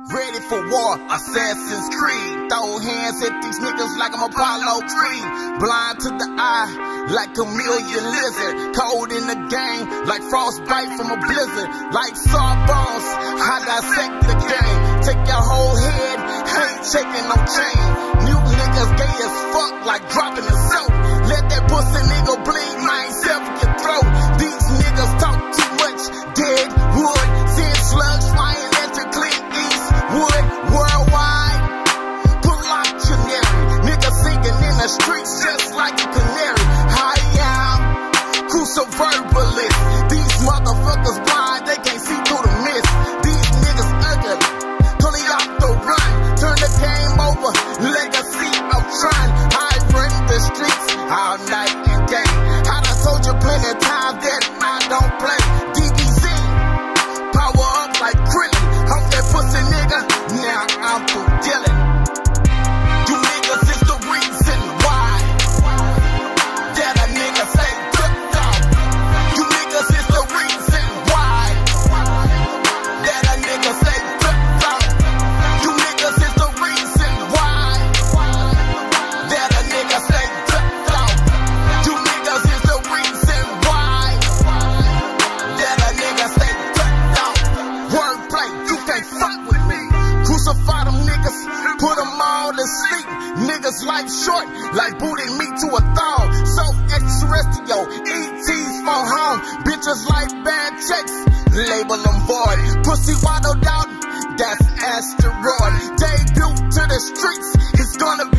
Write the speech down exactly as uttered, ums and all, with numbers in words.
Ready for war, Assassin's Creed. Throw hands at these niggas like I'm Apollo Creed. Blind to the eye, like a million lizard. Cold in the game, like frostbite from a blizzard. Like sawbones, I dissect the game. Take your whole head, ain't taking no chain. New niggas gay as fuck, like dropping the soap. Let that pussy nigga bleed, mind self your throat. These niggas talk too much, dead wood. Send slugs flying at your Clint Eastwood. Worldwide, pull out generic. Niggas singing in the streets just like a canary. I am crucial verbalist. These motherfuckers blind, they can't see through the mist. These niggas ugly, pulling off the run. Turn the game over, legacy of trying. I run the streets all night and day. I done told you plenty of times that I don't play. D B Z, power up like Krillin. Off that pussy nigga, now I'm through dealing. You niggas is the reason why that a nigga say cooked off. You niggas is the reason why that a nigga say cooked off. You niggas is the reason why that a nigga say cooked off. You niggas is the reason why that a nigga say cooked off. Wordplay, you can't fuck with me. Crucify them niggas, put them all to sleep. Niggas life short, like booting me to a thong. So extraterrestrial, E Ts for home. Bitches like bad checks, label them void. Pussy waddled out, that's asteroid. Debut to the streets, it's gonna be